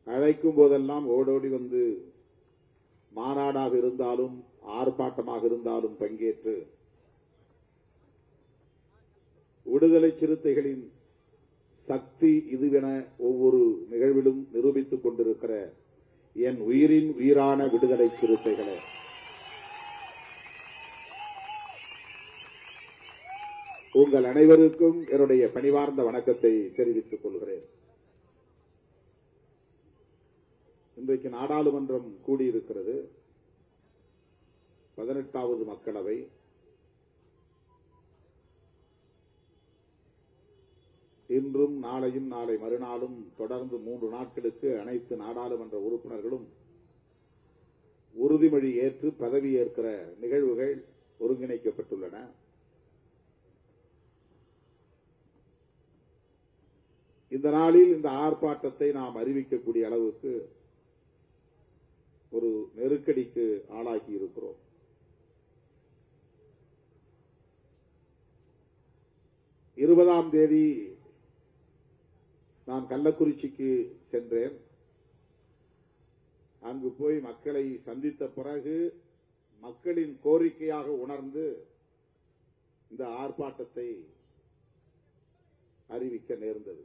அழைக்கும் போதெல்லாம் ஓடோடி வந்து மாநாடாக இருந்தாலும் ஆர்ப்பாட்டமாக இருந்தாலும் பங்கேற்று விடுதலை சிறுத்தைகளின் சக்தி இதுவென ஒவ்வொரு நிகழ்விலும் நிரூபித்துக் கொண்டிருக்கிற என் உயிரின் உயிரான விடுதலை சிறுத்தைகளே, உங்கள் அனைவருக்கும் என்னுடைய பணிவார்ந்த வணக்கத்தை தெரிவித்துக் கொள்கிறேன். இன்றைக்கு நாடாளுமன்றம் கூடியிருக்கிறது. 18வது மக்களவை. இன்றும் நாளையும் நாளை மறுநாளும் தொடர்ந்து 3 நாட்களுக்கு அனைத்து நாடாளுமன்ற உறுப்பினர்களும் உறுதிமொழி ஏற்று பதவியேற்கிற நிகழ்வுகள் ஒருங்கிணைக்கப்பட்டுள்ளன. இந்த நாளில் இந்த ஆர்ப்பாட்டத்தை நாம் அறிவிக்கக்கூடிய அளவுக்கு ஒரு நெருக்கடிக்கு ஆளாகி இருக்கிறோம். இருபதாம் தேதி நான் கள்ளக்குறிச்சிக்கு சென்றேன். அங்கு போய் மக்களை சந்தித்த பிறகு மக்களின் கோரிக்கையாக உணர்ந்து இந்த ஆர்ப்பாட்டத்தை அறிவிக்க நேர்ந்தது.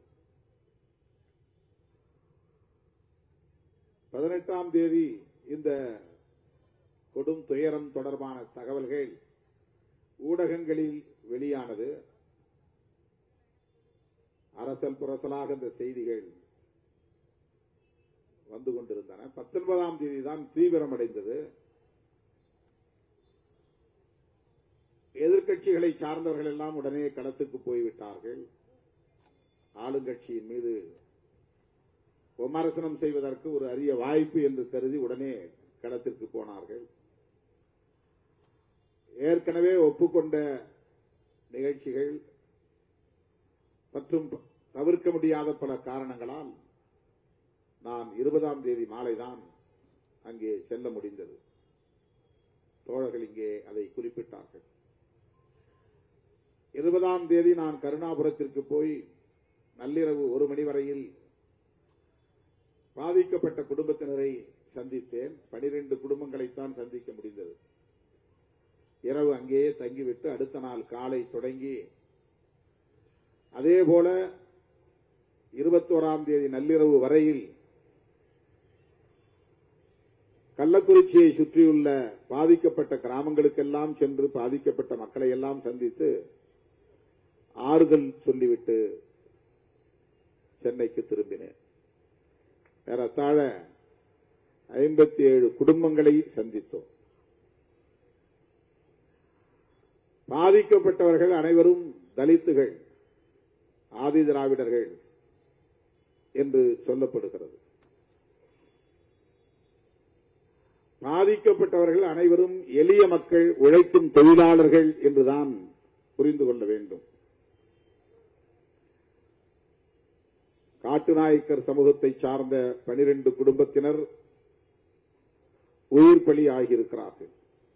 18ஆம் தேதி இந்த கொடும் துயரம் தொடர்பான தகவல்கள் ஊடகங்களில் வெளியானது. அரசல் புரசலாக இந்த செய்திகள் வந்து கொண்டிருந்தன. 19ஆம் தேதி தான் தீவிரமடைந்தது. எதிர்க்கட்சிகளை சார்ந்தவர்கள் எல்லாம் உடனே களத்துக்கு போய்விட்டார்கள். ஆளுங்கட்சியின் மீது விமர்சனம் செய்வதற்கு ஒரு அரிய வாய்ப்பு என்று கருதி உடனே களத்திற்கு போனார்கள். ஏற்கனவே ஒப்புக்கொண்ட நிகழ்ச்சிகள் மற்றும் தவிர்க்க முடியாத பல காரணங்களால் நான் 20ஆம் தேதி மாலைதான் அங்கே செல்ல முடிந்தது. தோழர்கள் இங்கே அதை குறிப்பிட்டார்கள். 20ஆம் தேதி நான் கருணாபுரத்திற்கு போய் நள்ளிரவு 1 மணி வரையில் பாதிக்கப்பட்ட குடும்பத்தினரை சந்தித்தேன். 12 குடும்பங்களைத்தான் சந்திக்க முடிந்தது. இரவு அங்கேயே தங்கிவிட்டு அடுத்த நாள் காலை தொடங்கி அதேபோல 21ஆம் தேதி நள்ளிரவு வரையில் கள்ளக்குறிச்சியை சுற்றியுள்ள பாதிக்கப்பட்ட கிராமங்களுக்கெல்லாம் சென்று பாதிக்கப்பட்ட மக்களை எல்லாம் சந்தித்து ஆறுதல் சொல்லிவிட்டு சென்னைக்கு திரும்பினேன். ஏறத்தாழ 57 குடும்பங்களை சந்தித்தோம். பாதிக்கப்பட்டவர்கள் அனைவரும் தலித்துகள், ஆதி திராவிடர்கள் என்று சொல்லப்படுகிறது. பாதிக்கப்பட்டவர்கள் அனைவரும் எளிய மக்கள், உழைக்கும் தொழிலாளர்கள் என்றுதான் புரிந்து கொள்ள வேண்டும். காட்டுநாயக்கர் சமூகத்தை சார்ந்த 12 குடும்பத்தினர் உயிர் பலி ஆகியிருக்கிறார்கள்.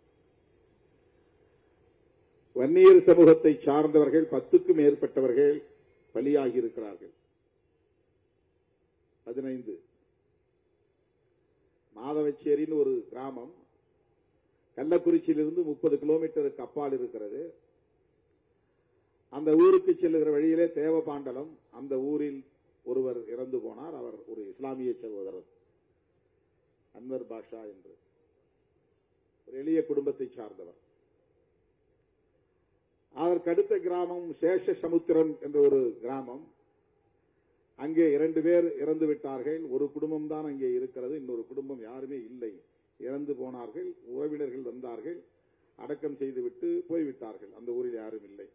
வன்னியர் சமூகத்தை சார்ந்தவர்கள் 10க்கும் மேற்பட்டவர்கள் பலியாகியிருக்கிறார்கள். 15. மாதவச்சேரின்னு ஒரு கிராமம் கள்ளக்குறிச்சியிலிருந்து 30 கிலோமீட்டருக்கு அப்பால் இருக்கிறது. அந்த ஊருக்கு செல்லுகிற வழியிலே தேவபாண்டலம், அந்த ஊரில் ஒருவர் இறந்து போனார். அவர் ஒரு இஸ்லாமிய சகோதரர், அன்வர் பாஷா என்று ஒரு எளிய குடும்பத்தை சார்ந்தவர். அதற்கடுத்த கிராமம் சேஷசமுத்திரம் என்ற ஒரு கிராமம். அங்கே 2 பேர் இறந்து விட்டார்கள். ஒரு குடும்பம் தான் அங்கே இருக்கிறது, இன்னொரு குடும்பம் யாருமே இல்லை, இறந்து போனார்கள். உறவினர்கள் வந்தார்கள், அடக்கம் செய்துவிட்டு போய்விட்டார்கள். அந்த ஊரில் யாரும் இல்லை.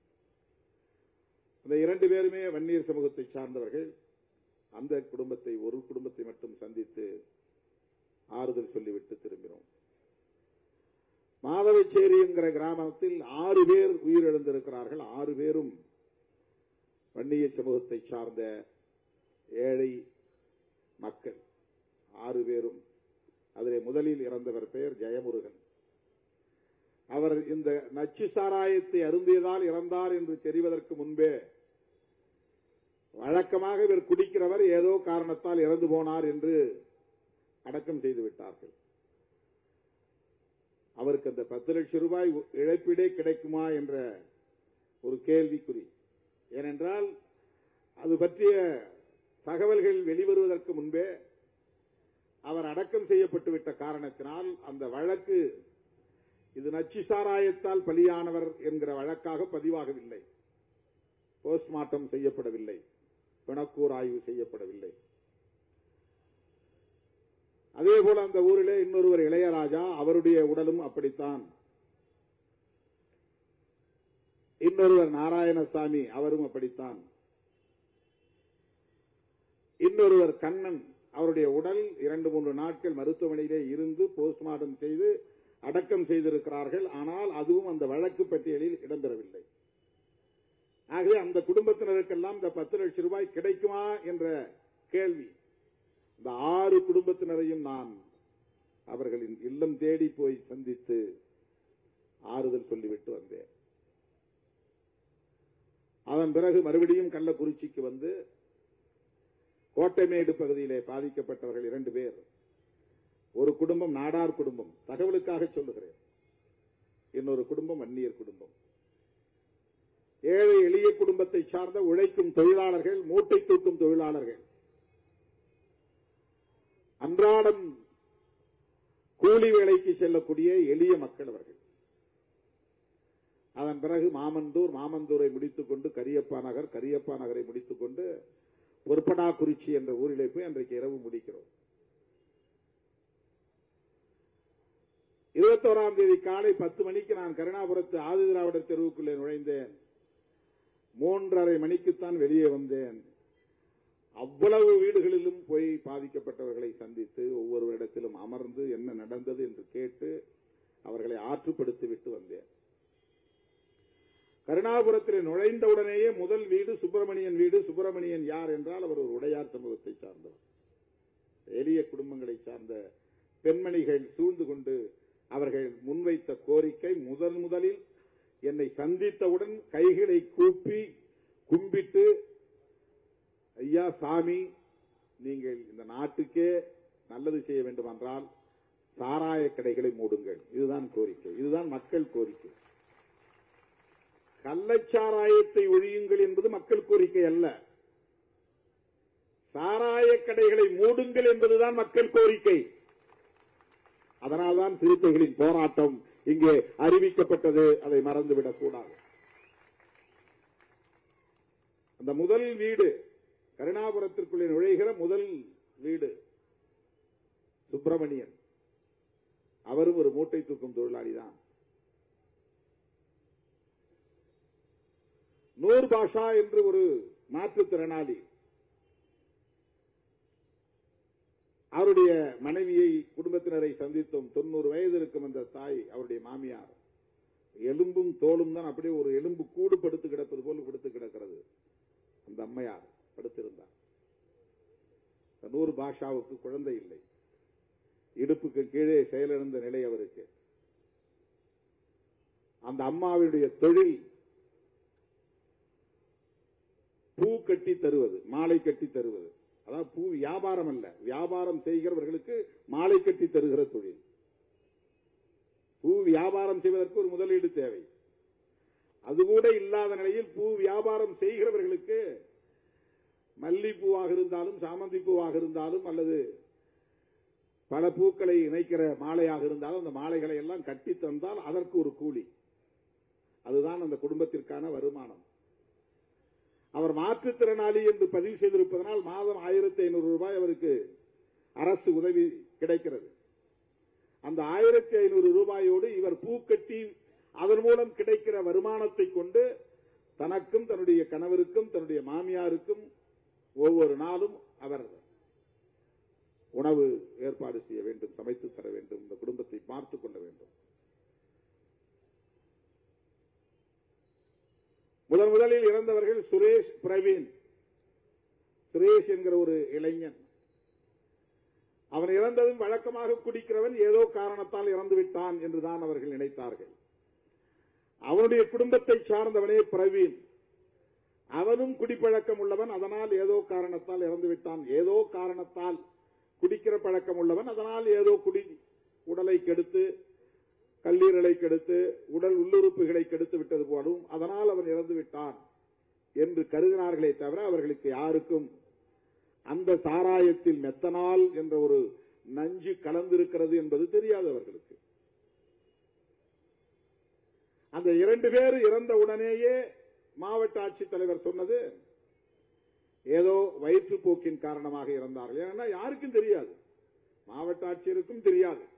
அந்த 2 பேருமே வன்னியர் சமூகத்தை சார்ந்தவர்கள். அந்த குடும்பத்தை, ஒரு குடும்பத்தை மட்டும் சந்தித்து ஆறுதல் சொல்லிவிட்டு திரும்பினோம். மாதவச்சேரி என்கிற கிராமத்தில் 6 பேர் உயிரிழந்திருக்கிறார்கள். 6 பேரும் வன்னிய சமூகத்தை சார்ந்த ஏழை மக்கள். 6 பேரும். அதிலே முதலில் இறந்தவர் பெயர் ஜெயமுருகன். அவர் இந்த நச்சு சாராயத்தை அருந்தியதால் இறந்தார் என்று தெரிவதற்கு முன்பே வழக்கமாக இவர் குடிக்கிறவர் ஏதோ காரணத்தால் இறந்து போனார் என்று அடக்கம் செய்து விட்டார்கள். அவருக்கு அந்த 10 லட்சம் ரூபாய் இழப்பீடே கிடைக்குமா என்ற ஒரு கேள்விக்குறி. ஏனென்றால் அது பற்றிய தகவல்கள் வெளிவருவதற்கு முன்பே அவர் அடக்கம் செய்யப்பட்டுவிட்ட காரணத்தினால் அந்த வழக்கு இது நச்சு சாராயத்தால் பலியானவர் என்கிற வழக்காக பதிவாகவில்லை. போஸ்ட்மார்ட்டம் செய்யப்படவில்லை, பிணக்கூர் ஆய்வு செய்யப்படவில்லை. அதேபோல அந்த ஊரிலே இன்னொருவர் இளையராஜா, அவருடைய உடலும் அப்படித்தான். இன்னொருவர் நாராயணசாமி, அவரும் அப்படித்தான். இன்னொருவர் கண்ணன், அவருடைய உடல் 2-3 நாட்கள் மருத்துவமனையிலே இருந்து போஸ்ட்மார்ட்டம் செய்து அடக்கம் செய்திருக்கிறார்கள். ஆனால் அதுவும் அந்த வழக்கு பட்டியலில் இடம்பெறவில்லை. ஆகவே அந்த குடும்பத்தினருக்கெல்லாம் இந்த 10 லட்சம் ரூபாய் கிடைக்குமா என்ற கேள்வி. இந்த 6 குடும்பத்தினரையும் நான் அவர்களின் இல்லம் தேடி போய் சந்தித்து ஆறுதல் சொல்லிவிட்டு வந்தேன். அதன் பிறகு மறுபடியும் கள்ளக்குறிச்சிக்கு வந்து கோட்டைமேடு பகுதியிலே பாதிக்கப்பட்டவர்கள் 2 பேர். ஒரு குடும்பம் நாடார் குடும்பம், தகவலுக்காக சொல்லுகிறேன். இன்னொரு குடும்பம் வன்னியர் குடும்பம். ஏழை எளிய குடும்பத்தை சார்ந்த உழைக்கும் தொழிலாளர்கள், மூட்டை தூக்கும் தொழிலாளர்கள், அன்றாடம் கூலி வேலைக்கு செல்லக்கூடிய எளிய மக்கள் அவர்கள். அதன் பிறகு மாமந்தூரை முடித்துக் கொண்டு கரியப்பா நகரை முடித்துக் கொண்டு பொற்படாக்குறிச்சி என்ற ஊரிலே போய் அன்றைக்கு இரவு முடிக்கிறோம். 21ஆம் தேதி காலை 10 மணிக்கு நான் கருணாபுரத்து ஆதிதிராவிடர் தெருவுக்குள்ளே நுழைந்தேன். 3:30 மணிக்குத்தான் வெளியே வந்தேன். அவ்வளவு வீடுகளிலும் போய் பாதிக்கப்பட்டவர்களை சந்தித்து ஒவ்வொருவரிடத்திலும் அமர்ந்து என்ன நடந்தது என்று கேட்டு அவர்களை ஆற்றுப்படுத்திவிட்டு வந்தேன். கருணாபுரத்தில் நுழைந்தவுடனேயே முதல் வீடு சுப்பிரமணியன் வீடு. சுப்பிரமணியன் யார் என்றால் அவர் ஒரு உடையார் சமூகத்தை சார்ந்தவர். எளிய குடும்பங்களை சார்ந்த பெண்மணிகள் சூழ்ந்து கொண்டு அவர்கள் முன்வைத்த கோரிக்கை, முதலில் என்னை சந்தித்தவுடன் கைகளை கூப்பி கும்பிட்டு, ஐயா சாமி, நீங்கள் இந்த நாட்டுக்கே நல்லது செய்ய வேண்டுமென்றால் சாராய கடைகளை மூடுங்கள். இதுதான் கோரிக்கை, இதுதான் மக்கள் கோரிக்கை. கள்ளச்சாராயத்தை ஒழியுங்கள் என்பது மக்கள் கோரிக்கை அல்ல. சாராய கடைகளை மூடுங்கள் என்பதுதான் மக்கள் கோரிக்கை. அதனால்தான் சிறுத்தைகளின் போராட்டம் இங்கே அறிவிக்கப்பட்டது. அதை மறந்துவிடக் கூடாது. அந்த முதல் வீடு, கருணாபுரத்திற்குள்ளே நுழைகிற முதல் வீடு சுப்பிரமணியன். அவரும் ஒரு மூட்டை தூக்கும் தொழிலாளி தான். நூர் பாஷா என்று ஒரு மாற்றுத்திறனாளி, அவருடைய மனைவியை, குடும்பத்தினரை சந்தித்தோம். 90 வயது இருக்கும் அந்த தாய், அவருடைய மாமியார். எலும்பும் தோலும் தான், அப்படியே ஒரு எலும்பு கூடு படுத்து கிடப்பது போல் படுத்து கிடக்கிறது. அந்த அம்மையார் படுத்திருந்தார். நூர் பாஷாவுக்கு குழந்தை இல்லை. இடுப்புக்கு கீழே செயலிழந்த நிலை அவருக்கு. அந்த அம்மாவுடைய தொழில் பூ கட்டி தருவது, மாலை கட்டி தருவது. அதாவது பூ வியாபாரம் அல்ல, வியாபாரம் செய்கிறவர்களுக்கு மாலை கட்டி தருகிற தொழில். பூ வியாபாரம் செய்வதற்கு ஒரு முதலீடு தேவை. அதுகூட இல்லாத நிலையில் பூ வியாபாரம் செய்கிறவர்களுக்கு மல்லிப்பூவாக இருந்தாலும், சாமந்தி பூவாக இருந்தாலும், அல்லது பல பூக்களை இணைக்கிற மாலையாக இருந்தாலும், அந்த மாலைகளை எல்லாம் கட்டி தந்தால் அதற்கு ஒரு கூலி. அதுதான் அந்த குடும்பத்திற்கான வருமானம். அவர் மாற்றுத்திறனாளி என்று பதிவு செய்திருப்பதனால் மாதம் 1500 ரூபாய் அவருக்கு அரசு உதவி கிடைக்கிறது. அந்த 1500 ரூபாயோடு இவர் பூக்கட்டி அதன் மூலம் கிடைக்கிற வருமானத்தை கொண்டு தனக்கும், தன்னுடைய கணவருக்கும், தன்னுடைய மாமியாருக்கும் ஒவ்வொரு நாளும் அவர் உணவு ஏற்பாடு செய்ய வேண்டும், சமைத்து தர வேண்டும், இந்த குடும்பத்தை பார்த்துக் கொள்ள வேண்டும். முதலில் இறந்தவர்கள் சுரேஷ், பிரவீன். சுரேஷ் என்கிற ஒரு இளைஞன். அவன் இறந்ததும் வழக்கமாக குடிக்கிறவன், ஏதோ காரணத்தால் இறந்து விட்டான் என்றுதான் அவர்கள் நினைத்தார்கள். அவனுடைய குடும்பத்தை சார்ந்தவனே பிரவீன். அவனும் குடிப்பழக்கம் உள்ளவன், அதனால் ஏதோ காரணத்தால் இறந்து விட்டான். ஏதோ காரணத்தால் குடிக்கிற பழக்கம் உள்ளவன், அதனால் ஏதோ உடலை கெடுத்து, கல்லீரலை கெடுத்து, உடல் உள்ளுறுப்புகளை கெடுத்து விட்டது போலும், அதனால் அவன் இறந்து விட்டான் என்று கருதினார்களே தவிர அவர்களுக்கு யாருக்கும் அந்த சாராயத்தில் மெத்தனால் என்ற ஒரு நஞ்சு கலந்திருக்கிறது என்பது தெரியாது அவர்களுக்கு. அந்த 2 பேர் இறந்த உடனேயே மாவட்ட ஆட்சித்தலைவர் சொன்னது ஏதோ வயிற்றுப்போக்கின் காரணமாக இறந்தார்கள். ஏன்னா யாருக்கும் தெரியாது, மாவட்ட ஆட்சியருக்கும் தெரியாது.